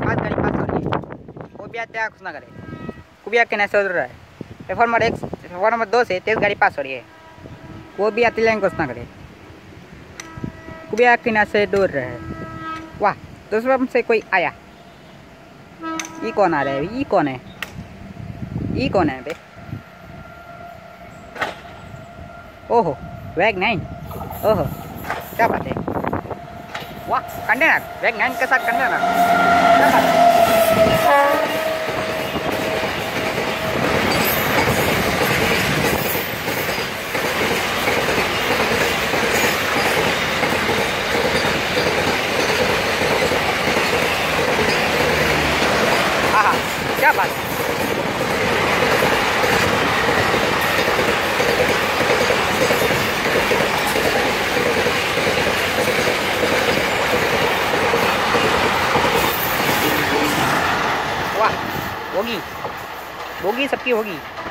आज गाड़ी पास हो रही है। वो भी आते कुछ ना करे। कुबिया के नशे उड़ रहा है। पेपर नंबर 2 से तेज गाड़ी पास हो रही है। वो भी आती लाइन कुछ ना करे। कुबिया के नशे दूर रहे। वाह, दूसरे पंप से कोई आया। ये कौन आ रहा है? ये कौन है? ये कौन है बे? ओहो, वैग 9। ओहो, क्या बात है? वाह, कंटेनर वैग 9 के साथ कंटेनर, क्या बात है? आहा, क्या बात है? वाह, होगी सबकी होगी।